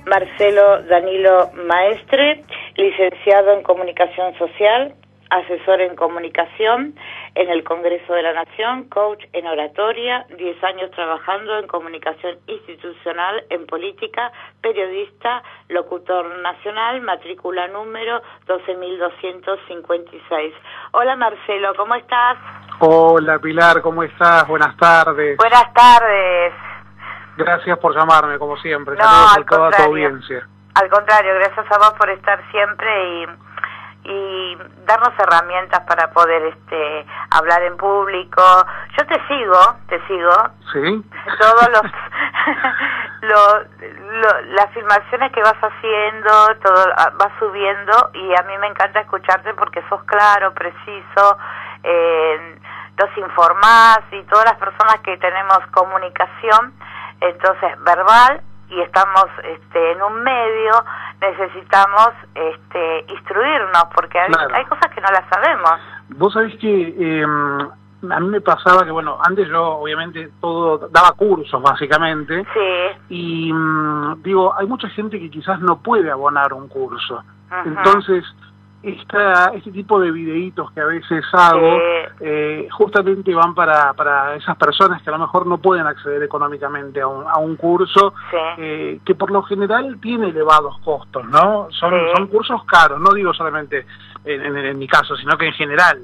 Marcelo Danilo Maestre, licenciado en Comunicación Social, asesor en comunicación en el Congreso de la Nación, coach en oratoria, 10 años trabajando en comunicación institucional, en política, periodista, locutor nacional, matrícula número 12.256. Hola Marcelo, ¿cómo estás? Hola Pilar, ¿cómo estás? Buenas tardes. Buenas tardes. Gracias por llamarme, como siempre. No, saludos al a toda tu contrario. audiencia. Al contrario, gracias a vos por estar siempre y darnos herramientas para poder hablar en público. Yo te sigo. ¿Sí? Todos las filmaciones que vas haciendo, todo vas subiendo, y a mí me encanta escucharte porque sos claro, preciso, los informás, y todas las personas que tenemos comunicación, entonces verbal, y estamos en un medio, necesitamos instruirnos, porque Claro. hay cosas que no las sabemos. Vos sabés que a mí me pasaba que, bueno, antes yo obviamente todo daba cursos básicamente, Sí. y digo, hay mucha gente que quizás no puede abonar un curso. Ajá. Entonces, este tipo de videitos que a veces hago, justamente van para esas personas que a lo mejor no pueden acceder económicamente a un curso, Sí. que por lo general tiene elevados costos, ¿no? Son cursos caros, no digo solamente en mi caso, sino que en general.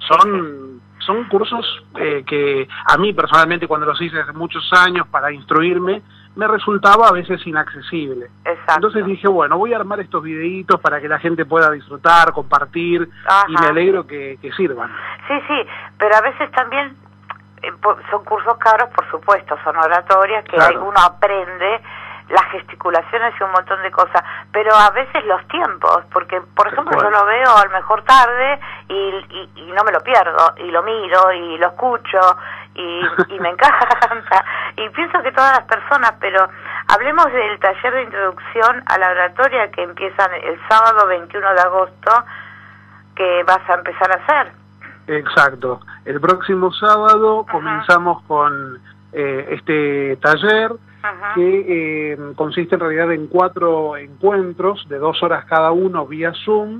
Son cursos que a mí personalmente, cuando los hice hace muchos años para instruirme, me resultaba a veces inaccesible. Exacto. Entonces dije, bueno, voy a armar estos videitos para que la gente pueda disfrutar, compartir, Ajá. y me alegro que sirvan. Sí, pero a veces también son cursos caros, por supuesto, son oratorias que Claro. uno aprende las gesticulaciones y un montón de cosas, pero a veces los tiempos, porque por ejemplo yo lo veo a lo mejor tarde y no me lo pierdo, y lo miro y lo escucho y me encanta, y pienso que todas las personas, pero hablemos del taller de introducción a la oratoria que empieza el sábado 21 de agosto, que vas a empezar a hacer. Exacto. El próximo sábado comenzamos con este taller, que consiste en realidad en 4 encuentros de 2 horas cada uno vía Zoom.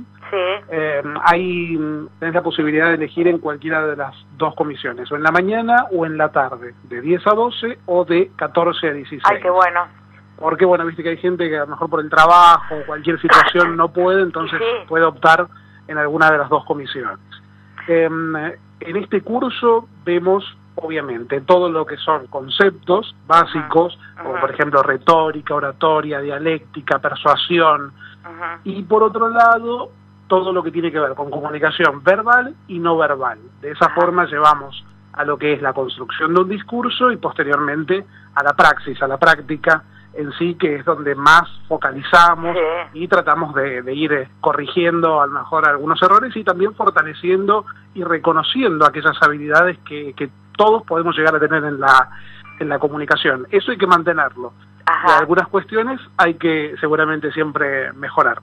Sí. Tenés la posibilidad de elegir en cualquiera de las 2 comisiones, o en la mañana o en la tarde, de 10 a 12 o de 14 a 16. Ay, qué bueno. Porque, bueno, viste que hay gente que a lo mejor por el trabajo o cualquier situación no puede, entonces Sí. puede optar en alguna de las 2 comisiones. En este curso vemos, obviamente, todo lo que son conceptos básicos, como por ejemplo retórica, oratoria, dialéctica, persuasión, y por otro lado, todo lo que tiene que ver con comunicación verbal y no verbal. De esa forma llevamos a lo que es la construcción de un discurso y posteriormente a la praxis, a la práctica en sí, que es donde más focalizamos. Sí. Y tratamos de ir corrigiendo a lo mejor algunos errores y también fortaleciendo y reconociendo aquellas habilidades que todos podemos llegar a tener en la comunicación. Eso hay que mantenerlo. Ajá. Y algunas cuestiones hay que seguramente siempre mejorar.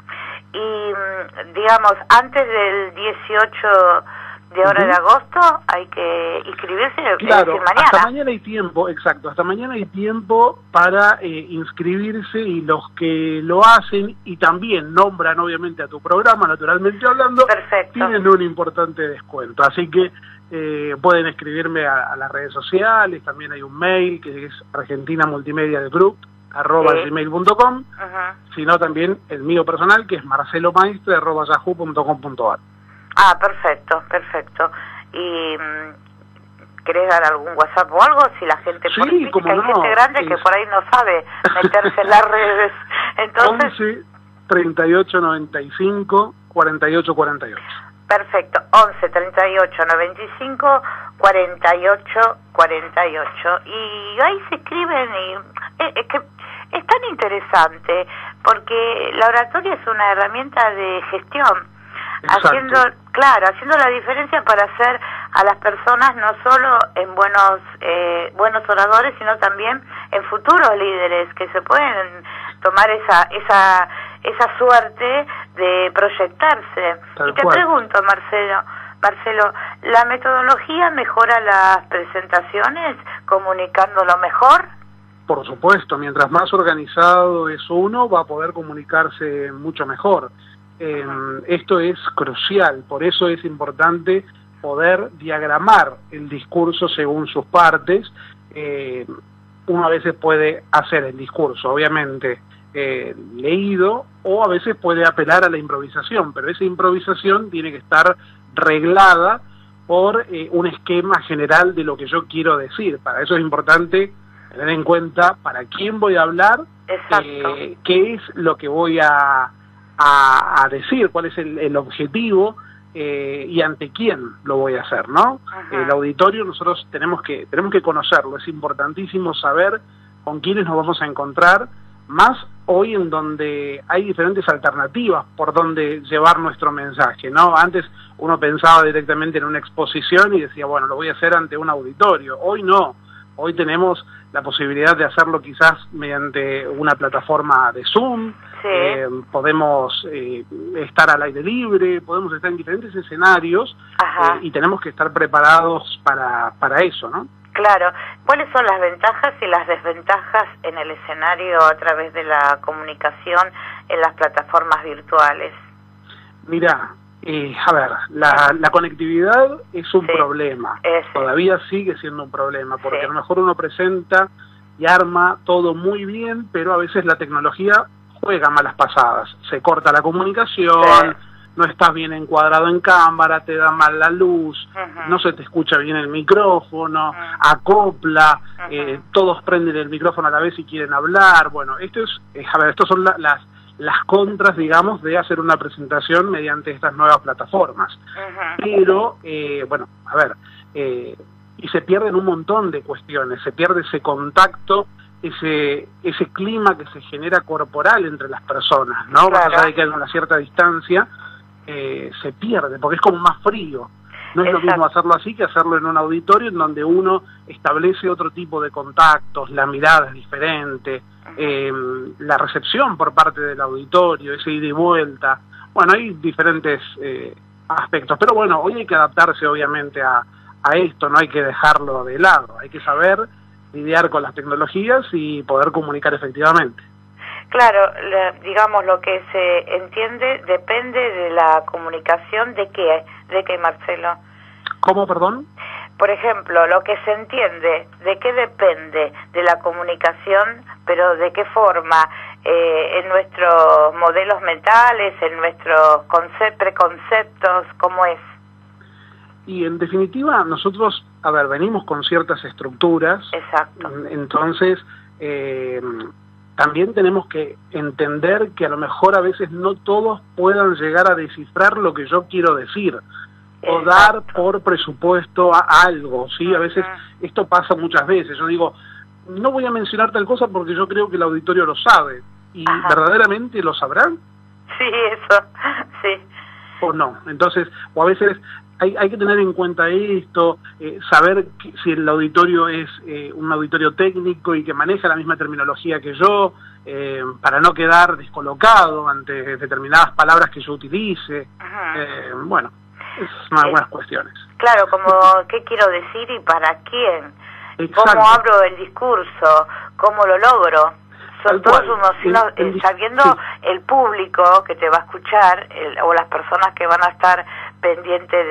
Y digamos, antes del 18 de ahora de agosto hay que inscribirse, Claro, mañana. hasta mañana hay tiempo, exacto, hasta mañana hay tiempo para inscribirse, y los que lo hacen y también nombran obviamente a tu programa, naturalmente hablando, Perfecto. tienen un importante descuento. Así que pueden escribirme a las redes sociales, también hay un mail que es argentinamultimediadegroup@gmail.com, sino también el mío personal, que es marcelomaestre@yahoo.com.ar. Ah, perfecto. ¿Y querés dar algún WhatsApp o algo? Si la gente... Sí, porque como hay no, gente grande que por ahí no sabe meterse en las redes. Entonces... 11 38 95 48 48. Perfecto, 11 38 95 48 48. Y ahí se escriben y es que es tan interesante porque la oratoria es una herramienta de gestión. Exacto. Haciendo la diferencia para hacer a las personas no solo en buenos oradores, sino también en futuros líderes que se pueden tomar esa suerte de proyectarse. Y te pregunto, Marcelo, ¿la metodología mejora las presentaciones comunicándolo mejor? Por supuesto, mientras más organizado es uno, va a poder comunicarse mucho mejor. Esto es crucial, por eso es importante poder diagramar el discurso según sus partes. Uno a veces puede hacer el discurso, obviamente, leído, o a veces puede apelar a la improvisación, pero esa improvisación tiene que estar reglada por un esquema general de lo que yo quiero decir. Para eso es importante tener en cuenta para quién voy a hablar, qué es lo que voy a decir, cuál es el objetivo y ante quién lo voy a hacer, ¿no? El auditorio nosotros tenemos que conocerlo, es importantísimo saber con quiénes nos vamos a encontrar, más hoy en donde hay diferentes alternativas por donde llevar nuestro mensaje, ¿no? Antes uno pensaba directamente en una exposición y decía, bueno, lo voy a hacer ante un auditorio. Hoy no, hoy tenemos la posibilidad de hacerlo quizás mediante una plataforma de Zoom, podemos estar al aire libre, podemos estar en diferentes escenarios y tenemos que estar preparados para eso, ¿no? Claro. ¿Cuáles son las ventajas y las desventajas en el escenario a través de la comunicación en las plataformas virtuales? Mirá, a ver, la conectividad es un problema, todavía sigue siendo un problema, porque a lo mejor uno presenta y arma todo muy bien, pero a veces la tecnología juega malas pasadas, se corta la comunicación, no estás bien encuadrado en cámara, te da mal la luz, no se te escucha bien el micrófono, acopla, todos prenden el micrófono a la vez y quieren hablar. Bueno, estos son las contras, digamos, de hacer una presentación mediante estas nuevas plataformas. Pero, bueno, a ver, y se pierden un montón de cuestiones, se pierde ese contacto, ese clima que se genera corporal entre las personas, ¿no? Más allá de que hay una cierta distancia, se pierde, porque es como más frío. No es lo mismo hacerlo así que hacerlo en un auditorio en donde uno establece otro tipo de contactos, la mirada es diferente, la recepción por parte del auditorio, ese ida y vuelta. Bueno, hay diferentes aspectos, pero bueno, hoy hay que adaptarse obviamente a esto, no hay que dejarlo de lado, hay que saber lidiar con las tecnologías y poder comunicar efectivamente. Claro, digamos, lo que se entiende depende de la comunicación. ¿De qué, Marcelo? ¿Cómo, perdón? Por ejemplo, lo que se entiende, ¿de qué depende? De la comunicación, pero ¿de qué forma? En nuestros modelos mentales, en nuestros preconceptos, ¿cómo es? Y en definitiva, nosotros, venimos con ciertas estructuras. Exacto. Entonces, también tenemos que entender que a lo mejor a veces no todos puedan llegar a descifrar lo que yo quiero decir o dar por presupuesto a algo, ¿sí? A veces esto pasa muchas veces. Yo digo, no voy a mencionar tal cosa porque yo creo que el auditorio lo sabe. ¿Y verdaderamente lo sabrán? Sí, eso, sí. O no. Entonces, o a veces hay que tener en cuenta esto, saber si el auditorio es un auditorio técnico y que maneja la misma terminología que yo, para no quedar descolocado ante determinadas palabras que yo utilice. Bueno, es algunas cuestiones. Claro, como qué quiero decir y para quién. Exacto. ¿Cómo abro el discurso? ¿Cómo lo logro? Son todos unos, sabiendo el público que te va a escuchar, o las personas que van a estar pendientes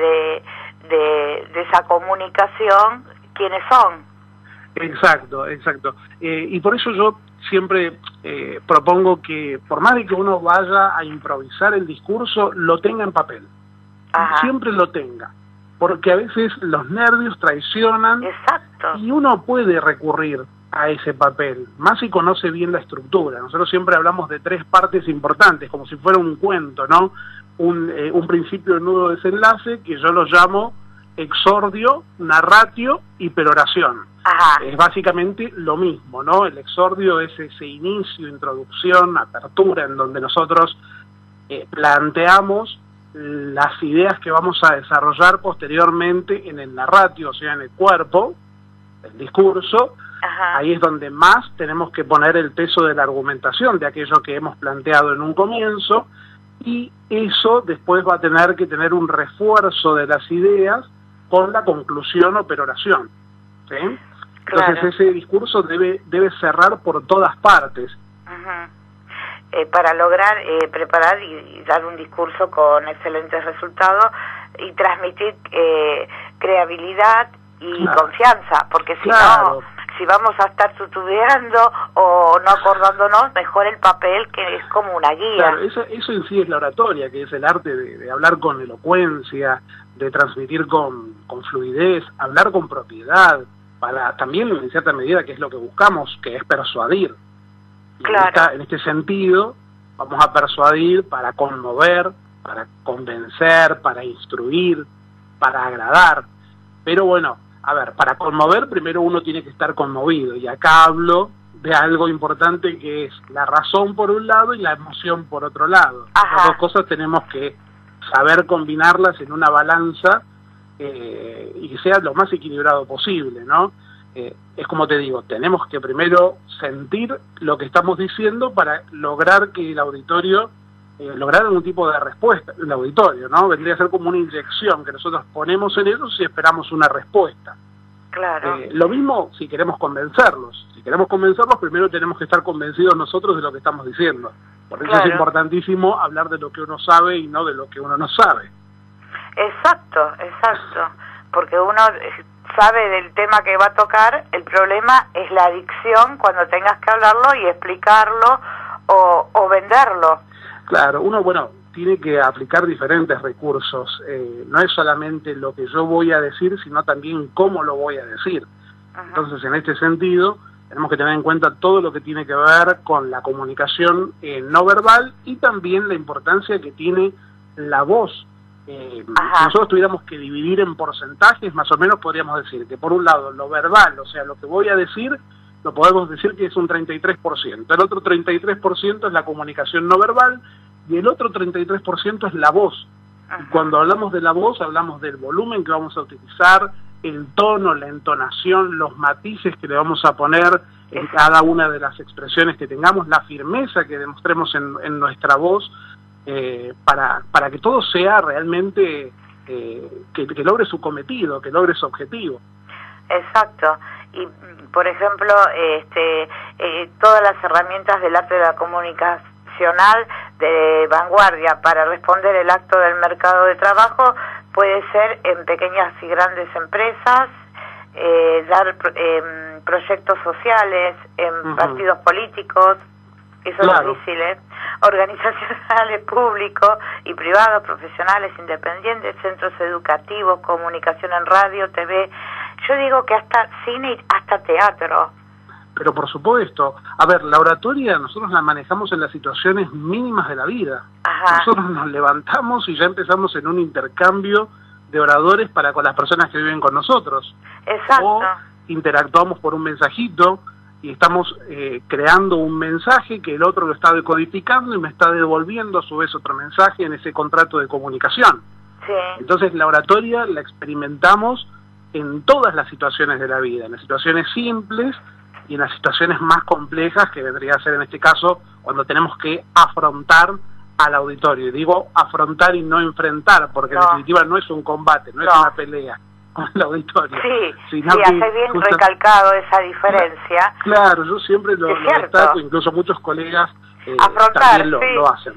de esa comunicación, ¿quiénes son? Exacto. Y por eso yo siempre propongo que, por más de que uno vaya a improvisar el discurso, lo tenga en papel. Siempre lo tenga. Porque a veces los nervios traicionan. Exacto. Y uno puede recurrir a ese papel, más si conoce bien la estructura. Nosotros siempre hablamos de 3 partes importantes, como si fuera un cuento, ¿no? Un principio, nudo, desenlace, que yo lo llamo exordio, narratio y peroración. Es básicamente lo mismo, ¿no? El exordio es ese inicio, introducción, apertura, en donde nosotros planteamos las ideas que vamos a desarrollar posteriormente en el narratio, o sea, en el cuerpo, el discurso. Ahí es donde más tenemos que poner el peso de la argumentación, de aquello que hemos planteado en un comienzo, y eso después va a tener que tener un refuerzo de las ideas con la conclusión o peroración, ¿sí? Entonces Claro. ese discurso debe cerrar por todas partes. Para lograr preparar y dar un discurso con excelentes resultados y transmitir creabilidad y confianza, porque si no, si vamos a estar tutubeando o no acordándonos, mejor el papel, que es como una guía. Claro, eso en sí es la oratoria, que es el arte de hablar con elocuencia, de transmitir con fluidez, hablar con propiedad, para también en cierta medida que es lo que buscamos, que es persuadir. Y Claro. en este sentido vamos a persuadir para conmover, para convencer, para instruir, para agradar. Pero bueno, a ver, para conmover primero uno tiene que estar conmovido, y acá hablo de algo importante, que es la razón por un lado y la emoción por otro lado. Las dos cosas tenemos que saber combinarlas en una balanza y que sea lo más equilibrado posible, ¿no? Es como te digo, tenemos que primero sentir lo que estamos diciendo para lograr que el auditorio, lograr algún tipo de respuesta, el auditorio, ¿no? Vendría a ser como una inyección que nosotros ponemos en ellos y esperamos una respuesta. Claro. Lo mismo si queremos convencerlos. Si queremos convencerlos, primero tenemos que estar convencidos nosotros de lo que estamos diciendo. Por eso es importantísimo hablar de lo que uno sabe y no de lo que uno no sabe. Exacto, porque uno sabe del tema que va a tocar, el problema es la dicción cuando tengas que hablarlo y explicarlo o venderlo. Claro, uno, tiene que aplicar diferentes recursos, no es solamente lo que yo voy a decir, sino también cómo lo voy a decir. Entonces, en este sentido, tenemos que tener en cuenta todo lo que tiene que ver con la comunicación no verbal y también la importancia que tiene la voz. Si nosotros tuviéramos que dividir en porcentajes, más o menos podríamos decir que por un lado lo verbal, o sea, lo que voy a decir, lo podemos decir que es un 33%. El otro 33% es la comunicación no verbal y el otro 33% es la voz. Y cuando hablamos de la voz, hablamos del volumen que vamos a utilizar, el tono, la entonación, los matices que le vamos a poner en cada una de las expresiones que tengamos, la firmeza que demostremos en nuestra voz, para que todo sea realmente, que logre su cometido, que logre su objetivo. Exacto. Y, por ejemplo, todas las herramientas del arte de la comunicacional de vanguardia para responder el acto del mercado de trabajo puede ser en pequeñas y grandes empresas, dar proyectos sociales en partidos políticos, eso es difícil, organizacionales públicos y privados, profesionales, independientes, centros educativos, comunicación en radio, TV. Yo digo que hasta cine y hasta teatro. Pero por supuesto, a ver, la oratoria nosotros la manejamos en las situaciones mínimas de la vida. Nosotros nos levantamos y ya empezamos en un intercambio de oradores para con las personas que viven con nosotros. Exacto. O interactuamos por un mensajito y estamos creando un mensaje que el otro lo está decodificando y me está devolviendo a su vez otro mensaje en ese contrato de comunicación. Sí. Entonces la oratoria la experimentamos en todas las situaciones de la vida, en las situaciones simples y en las situaciones más complejas, que vendría a ser en este caso cuando tenemos que afrontar al auditorio. Y digo afrontar y no enfrentar, porque en definitiva no es un combate, no es una pelea con el auditorio. Sí, hace bien recalcado esa diferencia. Claro, yo siempre lo destaco, incluso muchos colegas afrontar, también lo hacen.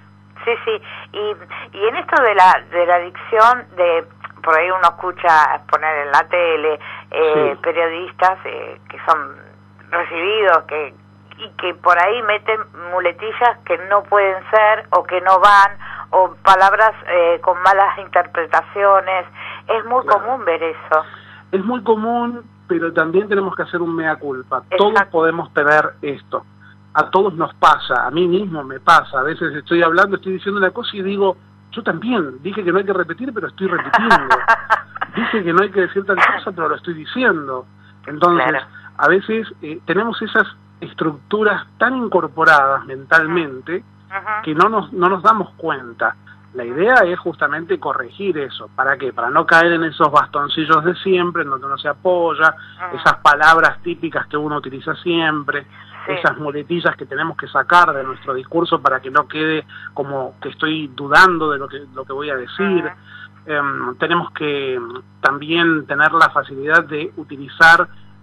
Sí. Y en esto de la dicción, por ahí uno escucha poner en la tele periodistas que son recibidos, y que por ahí meten muletillas que no pueden ser o que no van, o palabras con malas interpretaciones. Es muy común ver eso. Es muy común, pero también tenemos que hacer un mea culpa. Todos podemos tener esto. A todos nos pasa, a mí mismo me pasa. A veces estoy hablando, estoy diciendo una cosa y digo, yo también, dije que no hay que repetir, pero estoy repitiendo. Dije que no hay que decir tal cosa, pero lo estoy diciendo. Entonces, a veces tenemos esas estructuras tan incorporadas mentalmente que no nos damos cuenta. La idea es justamente corregir eso. ¿Para qué? Para no caer en esos bastoncillos de siempre, en donde uno se apoya, esas palabras típicas que uno utiliza siempre, esas muletillas que tenemos que sacar de nuestro discurso para que no quede como que estoy dudando de lo que voy a decir. Tenemos que también tener la facilidad de utilizar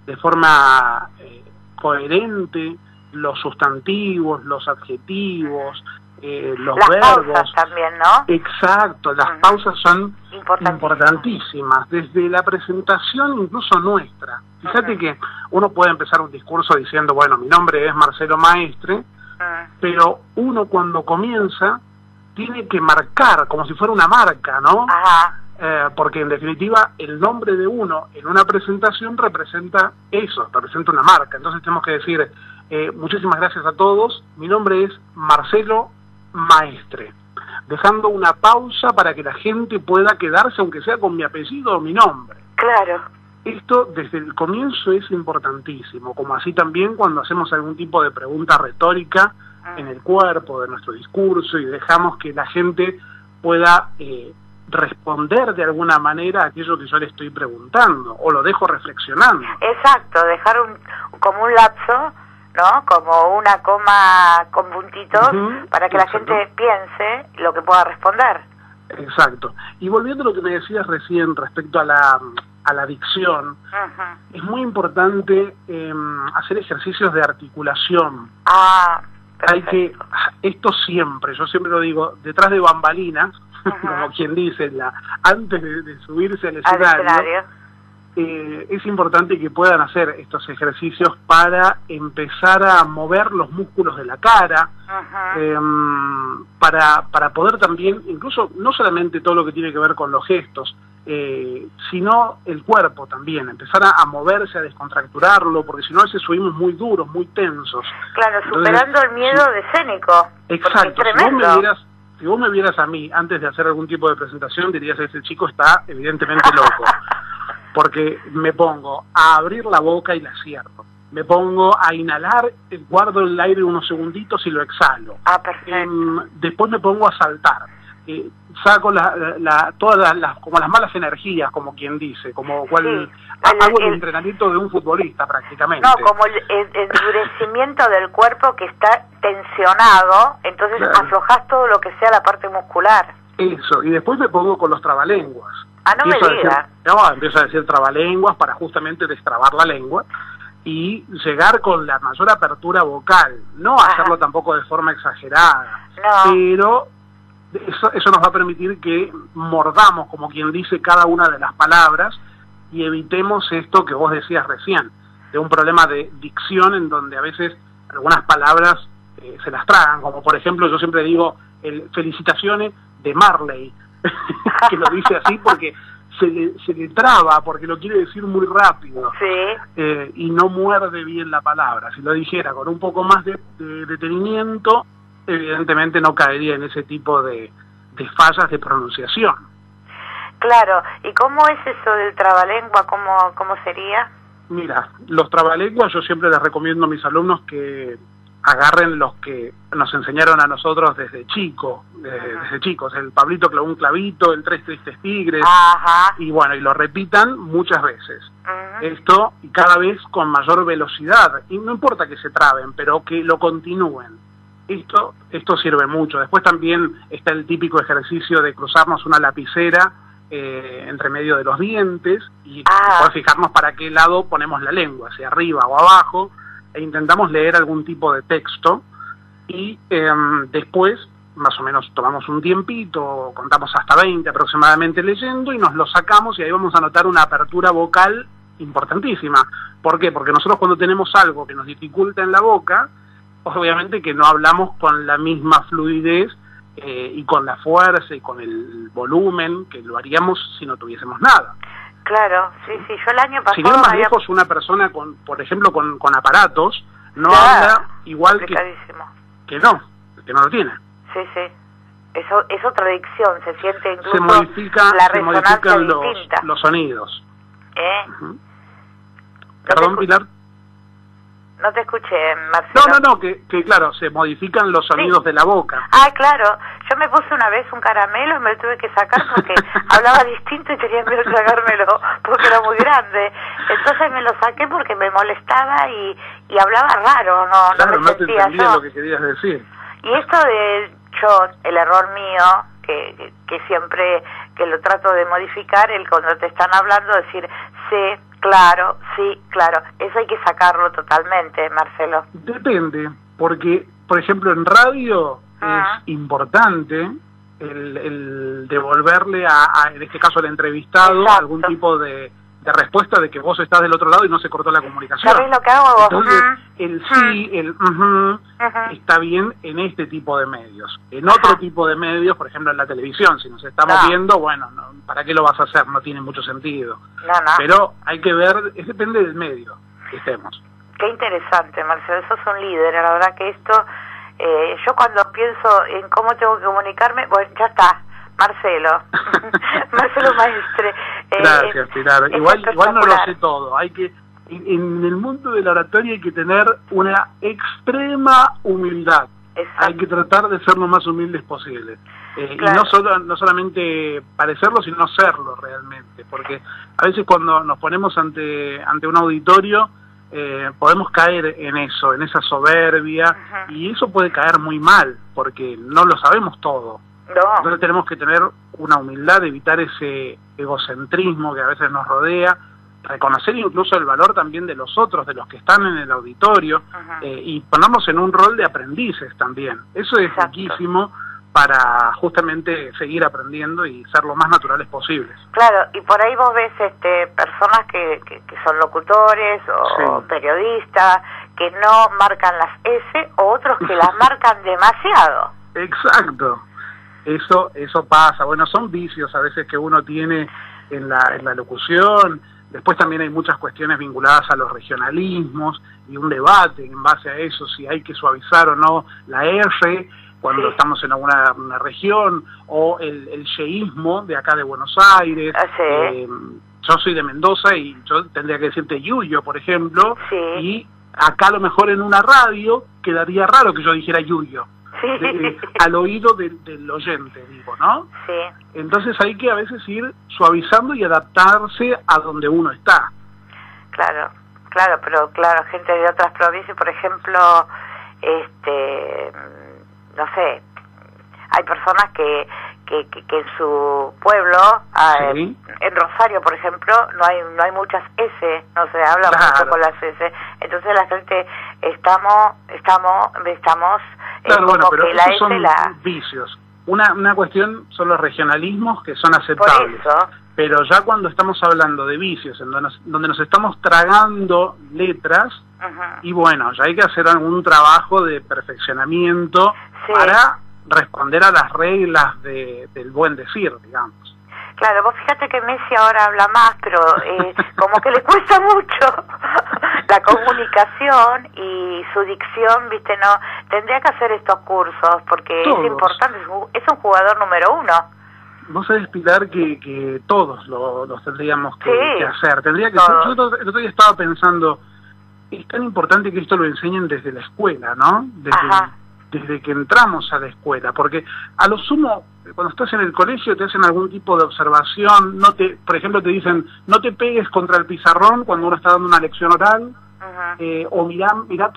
de forma coherente los sustantivos, los adjetivos, los las verbos. Pausas también, ¿no? Exacto, las pausas son importantísimas, desde la presentación incluso nuestra. Fíjate que uno puede empezar un discurso diciendo, bueno, mi nombre es Marcelo Maestre, pero uno cuando comienza tiene que marcar como si fuera una marca, ¿no? Ajá. Porque en definitiva el nombre de uno en una presentación representa eso, representa una marca. Entonces tenemos que decir, muchísimas gracias a todos, mi nombre es Marcelo Maestre, dejando una pausa para que la gente pueda quedarse aunque sea con mi apellido o mi nombre. Claro. Esto desde el comienzo es importantísimo, como así también cuando hacemos algún tipo de pregunta retórica en el cuerpo de nuestro discurso y dejamos que la gente pueda responder de alguna manera a aquello que yo le estoy preguntando, o lo dejo reflexionando. Exacto, dejar como un lapso, ¿no? Como una coma con puntitos para que la gente piense lo que pueda responder. Exacto. Y volviendo a lo que me decías recién respecto a la dicción, es muy importante hacer ejercicios de articulación. Hay que, esto siempre, yo siempre lo digo, detrás de bambalinas, como quien dice, antes de subirse al escenario, es importante que puedan hacer estos ejercicios para empezar a mover los músculos de la cara, para poder también, incluso no solamente todo lo que tiene que ver con los gestos, sino el cuerpo también, empezar a moverse, a descontracturarlo, porque si no a veces subimos muy duros, muy tensos. Claro, superando el miedo escénico. Exacto, si vos me vieras a mí antes de hacer algún tipo de presentación, dirías, ese chico está evidentemente loco, porque me pongo a abrir la boca y la cierro, me pongo a inhalar, guardo el aire unos segunditos y lo exhalo. Perfecto. Después me pongo a saltar. Saco todas como las malas energías, como quien dice, como hago el entrenamiento de un futbolista prácticamente. No, como el endurecimiento del cuerpo que está tensionado, entonces aflojás todo lo que sea la parte muscular. Eso, y después me pongo con los trabalenguas. No me digas. Empiezo a decir trabalenguas para justamente destrabar la lengua y llegar con la mayor apertura vocal, no hacerlo tampoco de forma exagerada, pero eso nos va a permitir que mordamos, como quien dice, cada una de las palabras y evitemos esto que vos decías recién, de un problema de dicción en donde a veces algunas palabras se las tragan, como por ejemplo yo siempre digo felicitaciones de Marley, que lo dice así porque se le traba, porque lo quiere decir muy rápido, y no muerde bien la palabra. Si lo dijera con un poco más de detenimiento, evidentemente no caería en ese tipo de fallas de pronunciación. Claro, ¿y cómo es eso del trabalengua? ¿Cómo sería? Mira, los trabalenguas yo siempre les recomiendo a mis alumnos que agarren los que nos enseñaron a nosotros desde chicos, el Pablito clavó un clavito, el Tres Tristes Tigres, y bueno, y lo repitan muchas veces. Esto, y cada vez con mayor velocidad, y no importa que se traben, pero que lo continúen. Esto sirve mucho. Después también está el típico ejercicio de cruzarnos una lapicera entre medio de los dientes y poder fijarnos para qué lado ponemos la lengua, hacia arriba o abajo, e intentamos leer algún tipo de texto y después más o menos tomamos un tiempito, contamos hasta 20 aproximadamente leyendo y nos lo sacamos y ahí vamos a notar una apertura vocal importantísima. ¿Por qué? Porque nosotros cuando tenemos algo que nos dificulta en la boca, obviamente que no hablamos con la misma fluidez y con la fuerza y con el volumen que lo haríamos si no tuviésemos nada. Claro, sí, yo el año pasado... Si bien más lejos una persona, por ejemplo, con aparatos, no habla igual que no lo tiene. Sí, es otra dicción, se siente incluso se modifican los sonidos. Perdón, Pilar. No te escuché, Marcelo. No, que claro, se modifican los sonidos de la boca. Claro. Yo me puse una vez un caramelo y me lo tuve que sacar porque hablaba distinto y tenía miedo de tragármelo porque era muy grande. Entonces me lo saqué porque me molestaba y hablaba raro, no me sentía te entendía lo que querías decir. Y esto el error mío, que siempre que lo trato de modificar, cuando te están hablando, decir C, Claro, sí, claro. Eso hay que sacarlo totalmente, Marcelo. Depende, porque, por ejemplo, en radio es importante el devolverle en este caso al entrevistado, exacto, algún tipo de respuesta de que vos estás del otro lado y no se cortó la comunicación. ¿Sabés lo que hago vos? Entonces, el sí, el está bien en este tipo de medios. En otro tipo de medios, por ejemplo en la televisión, si nos estamos viendo, bueno, no, ¿para qué lo vas a hacer? No tiene mucho sentido. Pero hay que ver, depende del medio que estemos. Qué interesante, Marcelo, sos un líder. La verdad que esto, yo cuando pienso en cómo tengo que comunicarme, bueno, ya está, Marcelo. Marcelo Maestre. Gracias, Pilar. Igual no lo sé todo. Hay que, en el mundo de la oratoria hay que tener una extrema humildad. Exacto. Hay que tratar de ser lo más humildes posible. Claro. Y no solamente parecerlo, sino serlo realmente. Porque a veces cuando nos ponemos ante un auditorio, podemos caer en eso, en esa soberbia, y eso puede caer muy mal, porque no lo sabemos todo. No. Entonces tenemos que tener una humildad, evitar ese egocentrismo que a veces nos rodea, reconocer incluso el valor también de los otros, de los que están en el auditorio, y ponernos en un rol de aprendices también. Eso es riquísimo para justamente seguir aprendiendo y ser lo más naturales posibles. Claro, y por ahí vos ves personas que son locutores o periodistas que no marcan las S, o otros que las marcan demasiado. Exacto. Eso pasa. Bueno, son vicios a veces que uno tiene en la locución. Después también hay muchas cuestiones vinculadas a los regionalismos y un debate en base a eso, si hay que suavizar o no la R cuando estamos en alguna región, o el yeísmo de acá de Buenos Aires. Yo soy de Mendoza y yo tendría que decirte yuyo, por ejemplo, y acá a lo mejor en una radio quedaría raro que yo dijera yuyo. Al oído del oyente, digo, ¿no? Entonces hay que a veces ir suavizando y adaptarse a donde uno está. Claro, pero gente de otras provincias, por ejemplo, no sé, hay personas que en su pueblo, en Rosario, por ejemplo, no hay muchas S, no se habla mucho con las S, entonces la gente estamos claro, bueno, pero esos son vicios. Una cuestión son los regionalismos que son aceptables. Pero ya cuando estamos hablando de vicios, en donde nos estamos tragando letras, y bueno, ya hay que hacer algún trabajo de perfeccionamiento para responder a las reglas del buen decir, digamos. Claro, vos fíjate que Messi ahora habla más, pero como que le cuesta mucho la comunicación y su dicción, ¿viste? No, tendría que hacer estos cursos porque es importante, es un jugador número 1. Vos sabés, Pilar, que todos los tendríamos que hacer. Tendría que ser. Yo el otro día estaba pensando, es tan importante que esto lo enseñen desde la escuela, ¿no? Desde que entramos a la escuela, porque a lo sumo, cuando estás en el colegio te hacen algún tipo de observación, por ejemplo te dicen, no te pegues contra el pizarrón cuando uno está dando una lección oral, o mirá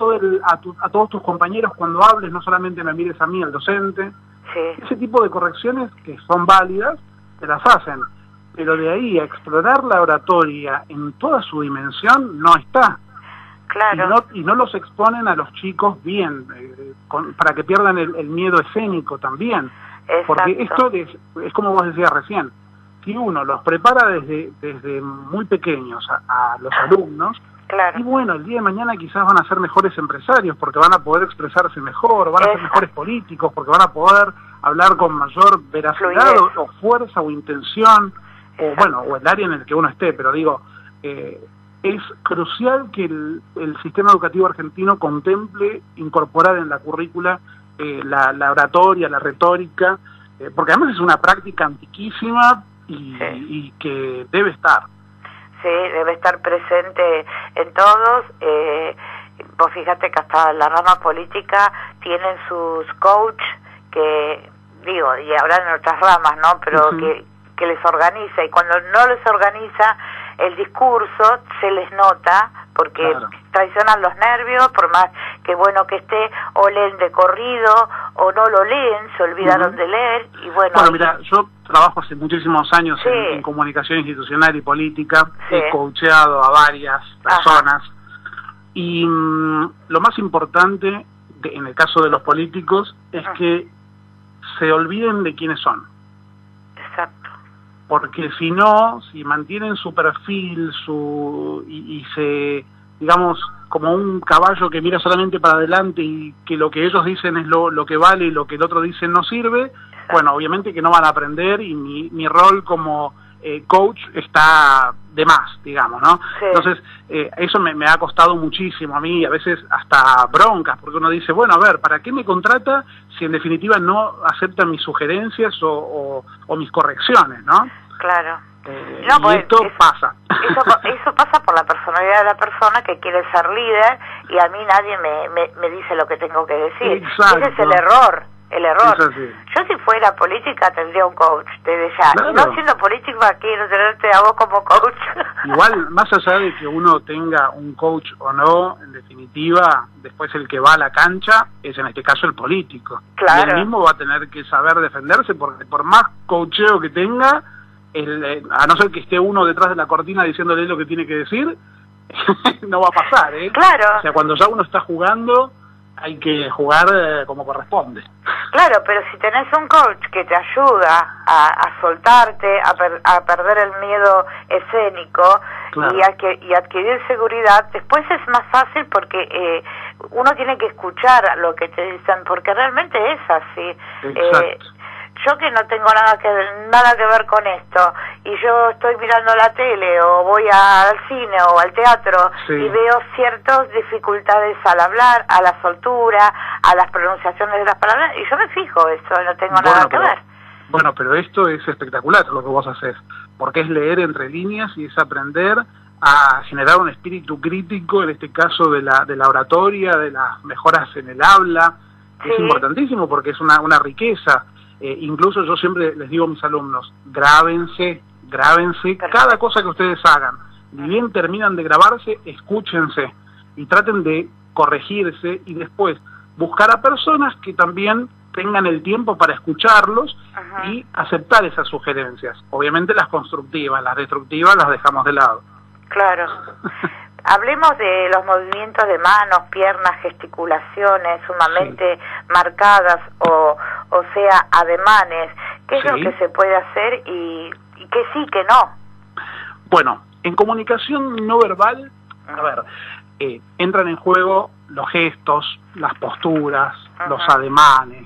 a todos tus compañeros cuando hables, no solamente me mires a mí, al docente. Ese tipo de correcciones que son válidas, te las hacen, pero de ahí a explorar la oratoria en toda su dimensión, no está. Claro. Y no los exponen a los chicos bien, para que pierdan el miedo escénico también. Exacto. Porque esto es como vos decías recién, si uno los prepara desde muy pequeños a los alumnos, y bueno, el día de mañana quizás van a ser mejores empresarios, porque van a poder expresarse mejor, van a ser mejores políticos, porque van a poder hablar con mayor veracidad o fuerza o intención, o el área en el que uno esté, pero digo... es crucial que el sistema educativo argentino contemple incorporar en la currícula la oratoria, la retórica, porque además es una práctica antiquísima y que debe estar. Sí, debe estar presente en todos. Vos fíjate que hasta la rama política tienen sus coach que, digo, y habrán en otras ramas, ¿no? Pero que les organiza, y cuando no les organiza el discurso se les nota porque traicionan los nervios, por más que bueno que esté, o leen de corrido, o no lo leen, se olvidaron de leer, y bueno... Bueno, mira, yo trabajo hace muchísimos años sí. en comunicación institucional y política, sí. he coacheado a varias personas, y lo más importante en el caso de los políticos es que se olviden de quiénes son. Exacto. Porque si no, si mantienen su perfil, y se, digamos, como un caballo que mira solamente para adelante y que lo que ellos dicen es lo que vale y lo que el otro dice no sirve, bueno, obviamente que no van a aprender, y mi rol como coach está de más, digamos, ¿no? Sí. Entonces, eso me ha costado muchísimo a mí, a veces hasta broncas, porque uno dice, bueno, a ver, ¿para qué me contrata si en definitiva no acepta mis sugerencias o mis correcciones, ¿no? Claro. No, pues, y esto pasa. Eso pasa por la personalidad de la persona que quiere ser líder, y a mí nadie me dice lo que tengo que decir. Exacto. Ese es el error. Sí. Yo si fuera política tendría un coach desde ya. Claro. Y no siendo política quiero tenerte a vos como coach. Igual, más allá de que uno tenga un coach o no, en definitiva, después el que va a la cancha es en este caso el político. Claro. Y él mismo va a tener que saber defenderse, porque por más coacheo que tenga, a no ser que esté uno detrás de la cortina diciéndole lo que tiene que decir, no va a pasar, ¿eh? Claro. O sea, cuando ya uno está jugando, hay que jugar como corresponde. Claro, pero si tenés un coach que te ayuda a soltarte, a perder el miedo escénico, claro, y adquirir seguridad, después es más fácil, porque uno tiene que escuchar lo que te dicen, porque realmente es así. Exacto. Yo que no tengo nada que ver con esto, y yo estoy mirando la tele o voy al cine o al teatro, sí, y veo ciertas dificultades al hablar, a la soltura, a las pronunciaciones de las palabras, y yo me fijo eso, no tengo nada que ver. Bueno, pero esto es espectacular lo que vos haces, porque es leer entre líneas y es aprender a generar un espíritu crítico, en este caso de la oratoria, de las mejoras en el habla. Sí. Es importantísimo porque es una riqueza. Incluso yo siempre les digo a mis alumnos, grábense cada cosa que ustedes hagan. Ni bien terminan de grabarse, escúchense y traten de corregirse, y después buscar a personas que también tengan el tiempo para escucharlos y aceptar esas sugerencias. Obviamente las constructivas, las destructivas las dejamos de lado. Claro. Hablemos de los movimientos de manos, piernas, gesticulaciones sumamente marcadas, o sea, ademanes. ¿Qué es lo que se puede hacer y qué sí, qué no? Bueno, en comunicación no verbal, a ver, entran en juego los gestos, las posturas, los ademanes,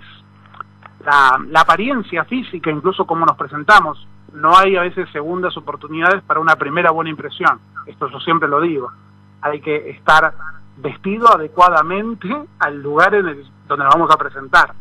la apariencia física, incluso cómo nos presentamos. No hay a veces segundas oportunidades para una primera buena impresión. Esto yo siempre lo digo. Hay que estar vestido adecuadamente al lugar donde nos vamos a presentar.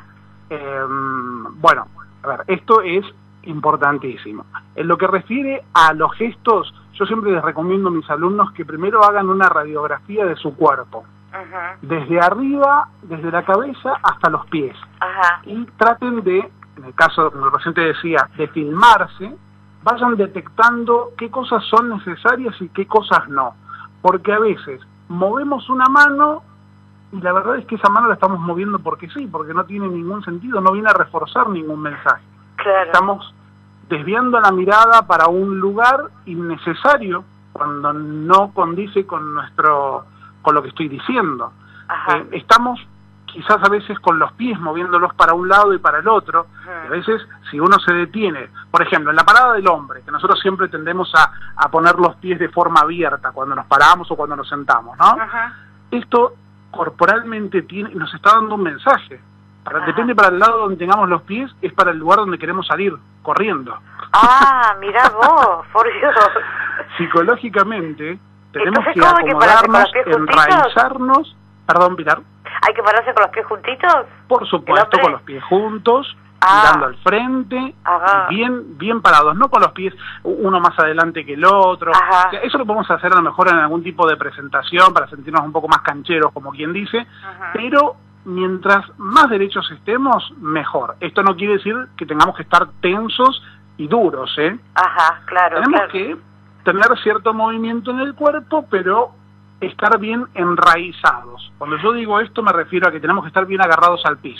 Bueno, a ver, esto es importantísimo. En lo que refiere a los gestos, yo siempre les recomiendo a mis alumnos que primero hagan una radiografía de su cuerpo. Desde arriba, desde la cabeza hasta los pies. Y traten de, en el caso, como el paciente decía, de filmarse, vayan detectando qué cosas son necesarias y qué cosas no. Porque a veces movemos una mano y la verdad es que esa mano la estamos moviendo porque sí, porque no tiene ningún sentido, no viene a reforzar ningún mensaje. Claro. Estamos desviando la mirada para un lugar innecesario cuando no condice con lo que estoy diciendo. Estamos quizás a veces con los pies moviéndolos para un lado y para el otro, y a veces si uno se detiene, por ejemplo, en la parada del hombre, que nosotros siempre tendemos a poner los pies de forma abierta cuando nos paramos o cuando nos sentamos, ¿no? Esto corporalmente nos está dando un mensaje. Depende para el lado donde tengamos los pies, es para el lugar donde queremos salir, corriendo. Mirá vos, por Dios. Psicológicamente tenemos que acomodarnos, enraizarnos. Perdón, Pilar. ¿Hay que pararse con los pies juntitos? Por supuesto, con los pies juntos, mirando al frente, bien parados, no con los pies uno más adelante que el otro. O sea, eso lo podemos hacer a lo mejor en algún tipo de presentación para sentirnos un poco más cancheros, como quien dice, pero mientras más derechos estemos, mejor. Esto no quiere decir que tengamos que estar tensos y duros, ¿eh? Claro. Tenemos que tener cierto movimiento en el cuerpo, pero estar bien enraizados. Cuando yo digo esto me refiero a que tenemos que estar bien agarrados al piso.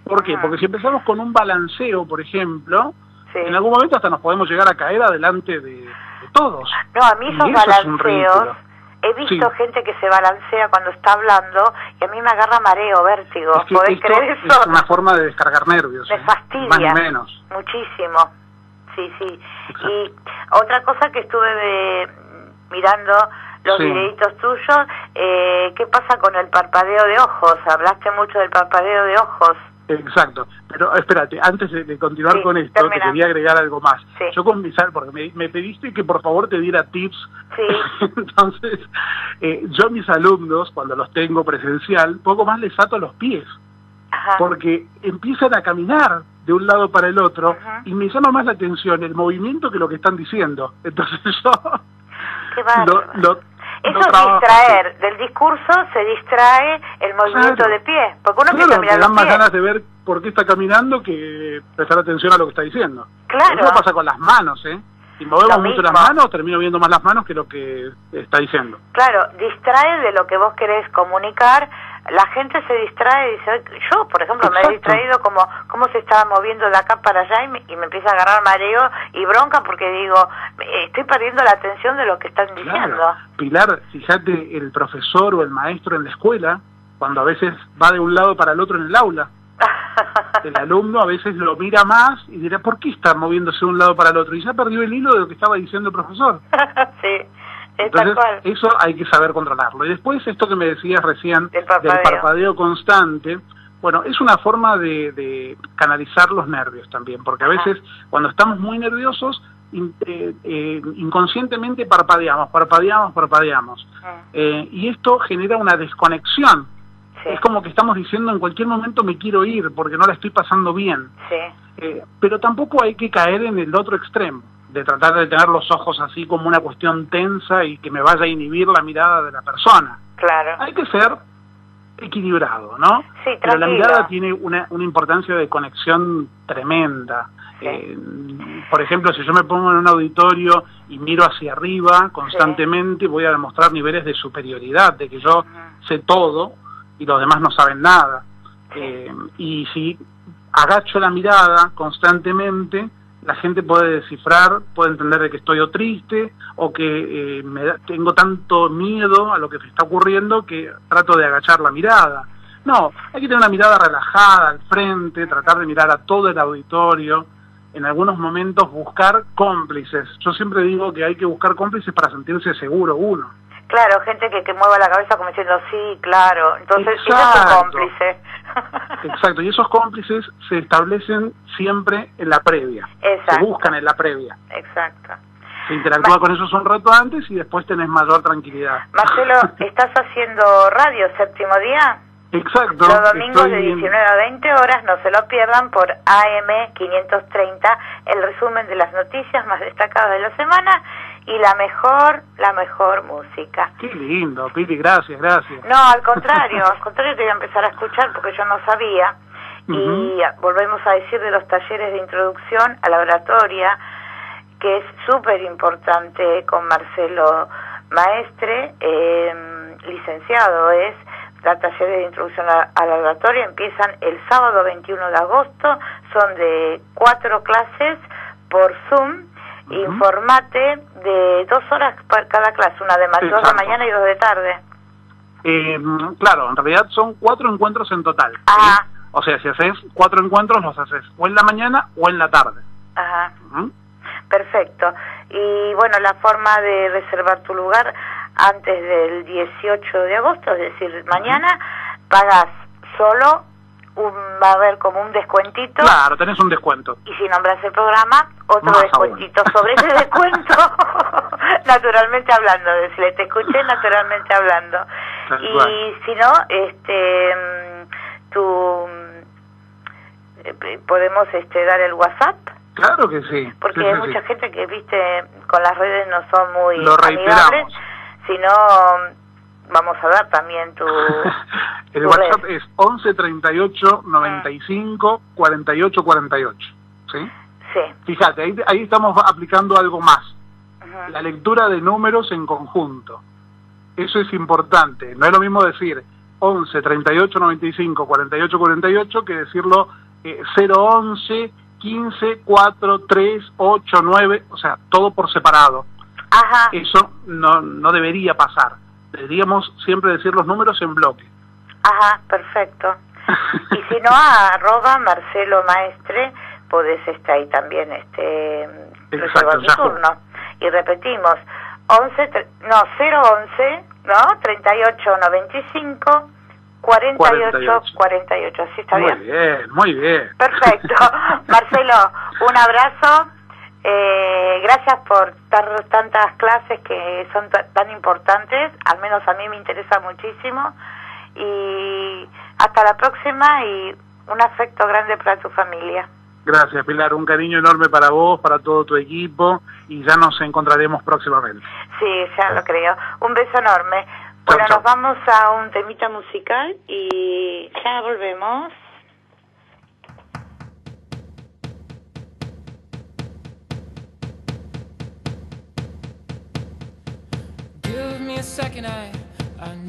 ¿Por qué? Porque si empezamos con un balanceo, por ejemplo, sí, en algún momento hasta nos podemos llegar a caer adelante de todos. No, a mí esos balanceos, he visto sí, gente que se balancea cuando está hablando y a mí me agarra mareo, vértigo. es que ¿Podés creer eso? Es una forma de descargar nervios. Me fastidia. Más ni menos. Muchísimo. Sí, sí. Exacto. Y otra cosa que estuve mirando los sí, videitos tuyos, ¿qué pasa con el parpadeo de ojos? Hablaste mucho del parpadeo de ojos. Exacto, pero espérate, antes de continuar sí, con esto, termina. te quería agregar algo más. Sí. Yo con mis, porque me pediste que por favor te diera tips, sí, entonces yo a mis alumnos, cuando los tengo presencial, poco más les ato los pies, ajá, porque empiezan a caminar de un lado para el otro, ajá, y me llama más la atención el movimiento que lo que están diciendo. Entonces yo qué bárbaro. Eso es trabajo, distraer, del discurso se distrae el movimiento claro, de pie, porque uno claro, empieza a mirar me dan los más pies. ganas de ver por qué está caminando que prestar atención a lo que está diciendo. Claro. Eso pasa con las manos, ¿eh? Si movemos Lo mucho mismo. las manos, termino viendo más las manos que lo que está diciendo. Claro, distrae de lo que vos querés comunicar. La gente se distrae y dice, yo por ejemplo me he Exacto. distraído como cómo se estaba moviendo de acá para allá y me empieza a agarrar mareo y bronca porque digo, estoy perdiendo la atención de lo que están diciendo. Claro. Pilar, fíjate, el profesor o el maestro en la escuela, cuando a veces va de un lado para el otro en el aula, el alumno a veces lo mira más y dirá, ¿por qué está moviéndose de un lado para el otro? Y ya perdió el hilo de lo que estaba diciendo el profesor. Sí, es Entonces, tal cual. eso hay que saber controlarlo. Y después, esto que me decías recién, Del parpadeo. del parpadeo constante, bueno, es una forma de canalizar los nervios también, porque a veces, cuando estamos muy nerviosos, inconscientemente parpadeamos. Y esto genera una desconexión. Sí. Es como que estamos diciendo, en cualquier momento me quiero ir, porque no la estoy pasando bien. Sí. Pero tampoco hay que caer en el otro extremo, de tratar de tener los ojos así como una cuestión tensa y que me vaya a inhibir la mirada de la persona. Claro. Hay que ser equilibrado, ¿no? Sí, pero la tranquilo. mirada tiene una importancia de conexión tremenda. Sí. Por ejemplo, si yo me pongo en un auditorio y miro hacia arriba constantemente, voy a demostrar niveles de superioridad, de que yo sé todo y los demás no saben nada. Y si agacho la mirada constantemente, la gente puede descifrar, puede entender de que estoy o triste o que tengo tanto miedo a lo que se está ocurriendo que trato de agachar la mirada. No, hay que tener una mirada relajada al frente, tratar de mirar a todo el auditorio, en algunos momentos buscar cómplices. Yo siempre digo que hay que buscar cómplices para sentirse seguro uno. Claro, gente que mueva la cabeza como diciendo, sí, claro. Entonces, ese es tu cómplice. Exacto, y esos cómplices se establecen siempre en la previa. Exacto. Se buscan en la previa. Exacto. Se interactúa con ellos un rato antes y después tenés mayor tranquilidad. Marcelo, ¿estás haciendo radio Séptimo Día? Exacto. Los domingos de 19 a 20 horas, no se lo pierdan por AM 530, el resumen de las noticias más destacadas de la semana y la mejor música. Qué lindo, Pili, gracias. No, al contrario te voy a empezar a escuchar porque yo no sabía. Y volvemos a decir de los talleres de introducción a la oratoria, que es súper importante con Marcelo Maestre, licenciado es. Los talleres de introducción a la oratoria empiezan el sábado 21 de agosto, son de 4 clases por Zoom. Informate de 2 horas para cada clase, una de 2 de mañana y 2 de tarde. Claro, en realidad son 4 encuentros en total. Ah. ¿Sí? O sea, si haces 4 encuentros, los haces o en la mañana o en la tarde. Ajá. Perfecto. Y bueno, la forma de reservar tu lugar antes del 18 de agosto, es decir, mañana, pagas solo, va a haber como un descuentito. Claro, tenés un descuento. Y si nombras el programa, otro Más descuentito sobre ese descuento, naturalmente hablando, decirle, te escuché naturalmente hablando. Y si no, podemos dar el WhatsApp. Claro que sí. Porque sí, hay mucha gente que, viste, con las redes no son muy amigables. Si no, vamos a dar también tu... El WhatsApp es 11 38 95 48 48. ¿Sí? Sí. Fíjate, ahí estamos aplicando algo más. La lectura de números en conjunto. Eso es importante. No es lo mismo decir 11 38 95 48 48 que decirlo 011 15 4 3 8 9, o sea, todo por separado. Ajá. Eso no debería pasar. Deberíamos siempre decir los números en bloque. Ajá, perfecto. Y si no, a @Marcelo Maestre podés estar ahí también, reservar tu turno. Y repetimos, 011, ¿no? 38 95 48 48. ¿Así está bien? Muy bien, muy bien. Perfecto. Marcelo, un abrazo. Gracias por dar tantas clases que son tan importantes. Al menos a mí me interesa muchísimo. Y hasta la próxima y un afecto grande para tu familia. Gracias, Pilar. Un cariño enorme para vos, para todo tu equipo, y ya nos encontraremos próximamente. Sí, ya lo creo. Un beso enorme. Bueno, nos vamos a un temita musical y ya volvemos. Give me a second, I